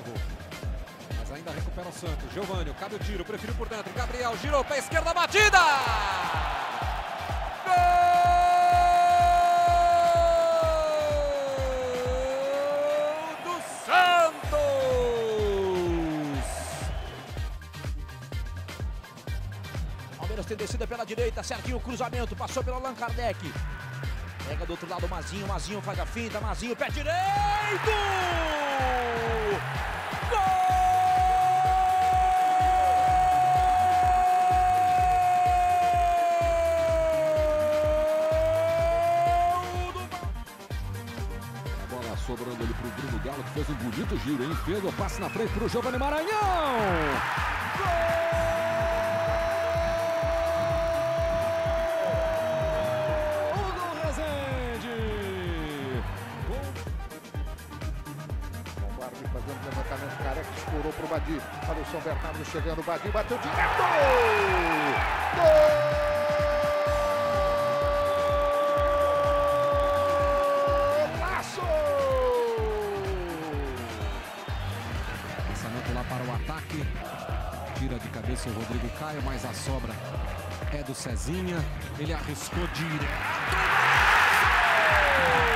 errou. Mas ainda recupera o Santos. Giovânio, cabe o tiro, preferiu por dentro. Gabriel girou para a esquerda, batida! Gol do Santos! Palmeiras tem descida pela direita, certinho o cruzamento, passou pelo Allan Kardec. Pega do outro lado o Mazinho, Mazinho faz a finta, Mazinho, pé direito! Gol do... A bola sobrando ali pro Bruno Galo, que fez um bonito giro, hein? Fez o passe na frente pro Giovânio Maranhão! Gol! Fazendo levantamento, Careca escorou pro Badi. Olha o São Bernardo chegando, Badi bateu direto! Golaço! Lançamento lá para o ataque. Tira de cabeça o Rodrigo Caio, mas a sobra é do Cezinha. Ele arriscou direto.